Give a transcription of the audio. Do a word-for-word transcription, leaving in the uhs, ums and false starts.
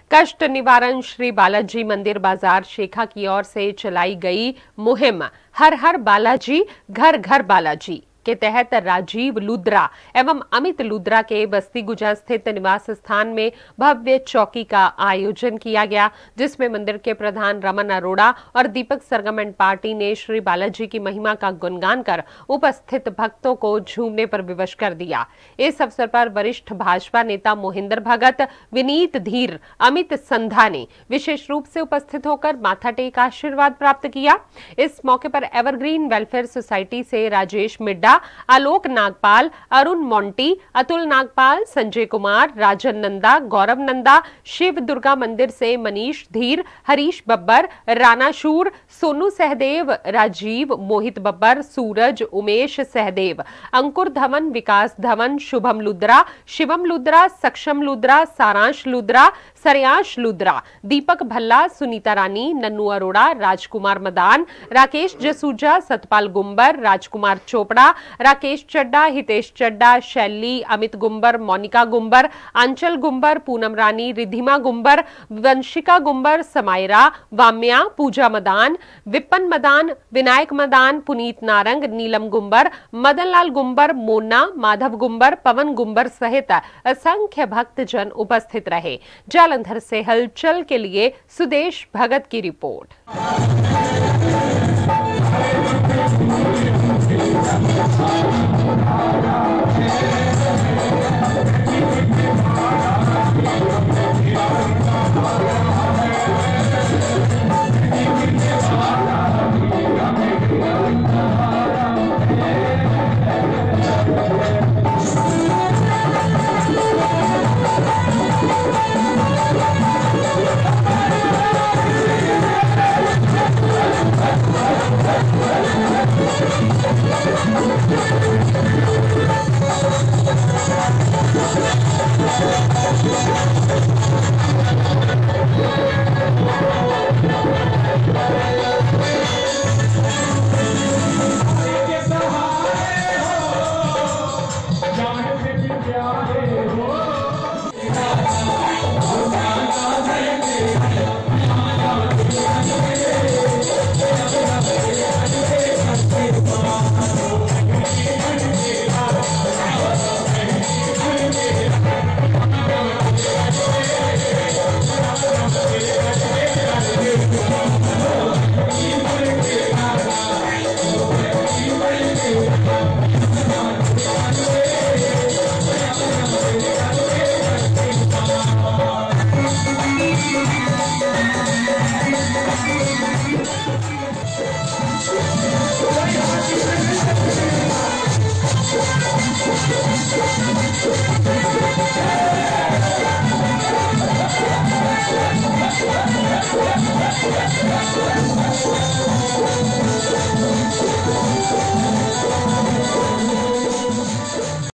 कष्ट निवारण श्री बालाजी मंदिर बाजार शेखा की ओर से चलाई गई मुहिम हर हर बालाजी घर घर बालाजी के तहत राजीव लुद्रा एवं अमित लुद्रा के बस्ती गुजा स्थित निवास स्थान में भव्य चौकी का आयोजन किया गया, जिसमें मंदिर के प्रधान रमन अरोड़ा और दीपक सरगम पार्टी ने श्री बालाजी की महिमा का गुणगान कर उपस्थित भक्तों को झूमने पर विवश कर दिया। इस अवसर पर वरिष्ठ भाजपा नेता मोहिंदर भगत, विनीत धीर, अमित संधा ने विशेष रूप से उपस्थित होकर माथा टेक आशीर्वाद प्राप्त किया। इस मौके पर एवरग्रीन वेलफेयर सोसाइटी से राजेश मिड्डा, आलोक नागपाल, अरुण मोंटी, अतुल नागपाल, संजय कुमार, राजन नंदा, गौरव नंदा, शिव दुर्गा मंदिर से मनीष धीर, हरीश बब्बर, राणा शूर, सोनू सहदेव, राजीव, मोहित बब्बर, सूरज, उमेश सहदेव, अंकुर धवन, विकास धवन, शुभम लुद्रा, शिवम लुद्रा, सक्षम लुद्रा, सारांश लुद्रा, सरयाश लुद्रा, दीपक भल्ला, सुनीता रानी, नन्नू अरोड़ा, राजकुमार मदान, राकेश जसूजा, सतपाल गुंबर, राजकुमार चोपड़ा, राकेश चड्डा, हितेश चड्डा, शैली, अमित गुंबर, मोनिका गुंबर, अंचल गुंबर, पूनम रानी, रिधिमा गुंबर, वंशिका गुंबर, समायरा, वाम्या, पूजा मदान, विपन मदान, विनायक मदान, पुनीत नारंग, नीलम गुंबर, मदन लाल गुंबर, मोना, माधव गुंबर, पवन गुंबर सहित असंख्य भक्तजन उपस्थित रहे। जालंधर से हलचल के लिए सुदेश भगत की रिपोर्ट।